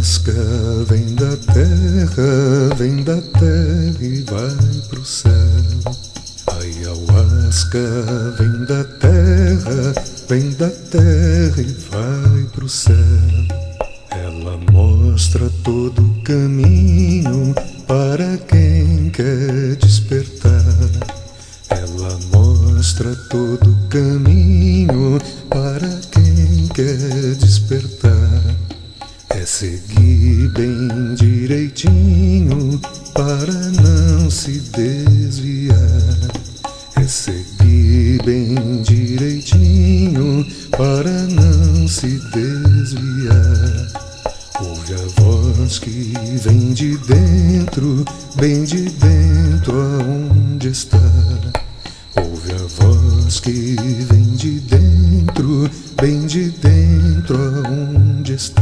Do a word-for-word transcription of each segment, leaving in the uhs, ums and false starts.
Ayahuasca vem da terra, vem da terra e vai pro céu. Ayahuasca vem da terra, vem da terra e vai pro céu. Ela mostra todo o caminho para quem quer despertar. Ela mostra todo o caminho para quem quer despertar. É seguir bem direitinho para não se desviar. É seguir bem direitinho para não se desviar. Ouve a voz que vem de dentro, bem de dentro aonde está. Ouve a voz que vem de dentro, bem de dentro aonde está.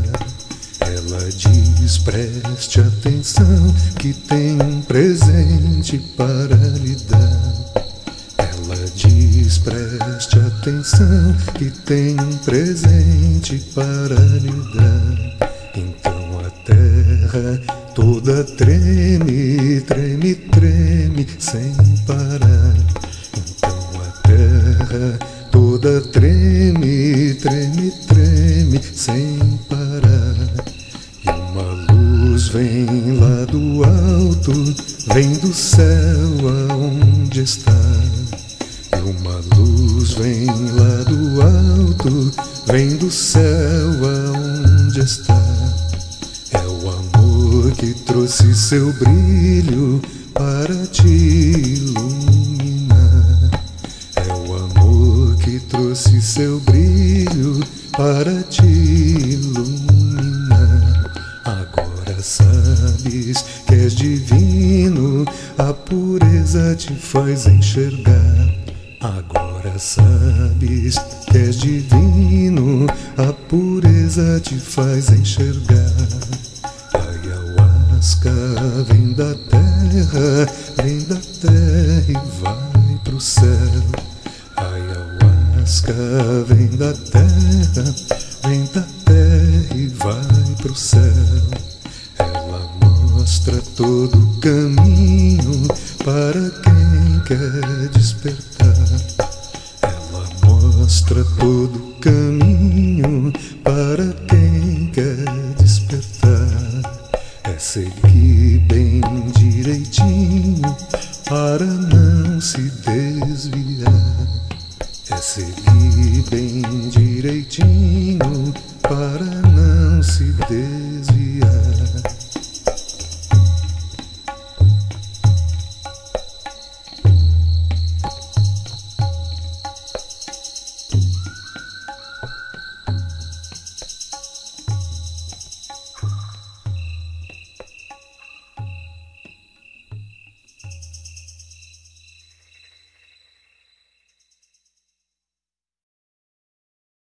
Ela diz: preste atenção que tem um presente para lhe dar. Ela diz: preste atenção que tem um presente para lhe dar. Então a terra toda treme, treme, treme sem parar. Então a terra toda treme, treme, treme sem parar. E uma luz vem lá do alto, vem do céu aonde está. E uma luz vem lá do alto, vem do céu aonde está. É o amor que trouxe seu brilho para te iluminar. É o amor que trouxe seu brilho para te iluminar. Agora sabes que és divino, a pureza te faz enxergar. Agora sabes que és divino, a pureza te faz enxergar. Ayahuasca vem da terra, vem da terra e vai pro céu. Ayahuasca vem da terra, vem da terra e vai pro céu. Ela mostra todo o caminho para quem quer despertar. Ela mostra todo o caminho para quem quer despertar. É seguir bem direitinho para não se desviar. É seguir bem direitinho para não se desviar.